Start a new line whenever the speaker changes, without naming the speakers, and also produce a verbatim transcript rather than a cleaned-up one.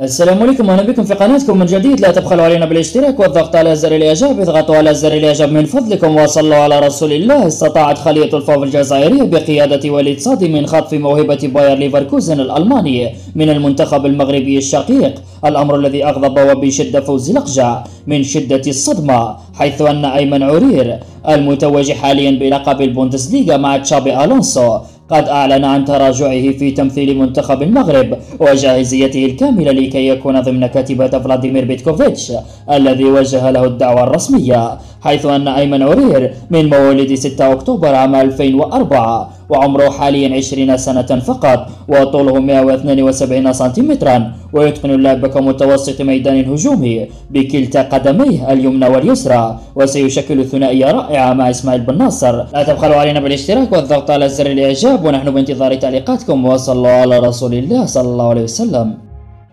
السلام عليكم، اهلا بكم في قناتكم من جديد. لا تبخلوا علينا بالاشتراك والضغط على زر الاعجاب، اضغطوا على زر الاعجاب من فضلكم وصلوا على رسول الله. استطاعت خلية الفوف الجزائرية بقيادة وليد صادي من خطف موهبة باير ليفركوزن الألماني من المنتخب المغربي الشقيق، الأمر الذي أغضب وبشدة فوز لقجع من شدة الصدمة، حيث أن أيمن عرير المتوج حاليا بلقب البوندسليغا مع تشابي ألونسو قد أعلن عن تراجعه في تمثيل منتخب المغرب وجاهزيته الكاملة لكي يكون ضمن كتيبة فلاديمير بيتكوفيتش الذي وجه له الدعوة الرسمية، حيث أن أيمن عرير من مواليد ستة أكتوبر عام ألفين وأربعة وعمره حاليا عشرين سنة فقط وطوله مئة واثنين وسبعين سنتيمترا، ويتقن اللعب كمتوسط ميدان هجومي بكلتا قدميه اليمنى واليسرى، وسيشكل ثنائية رائعة مع إسماعيل بن ناصر. لا تبخلوا علينا بالاشتراك والضغط على زر الإعجاب، ونحن بانتظار تعليقاتكم. وصلوا على رسول الله صلى الله عليه وسلم.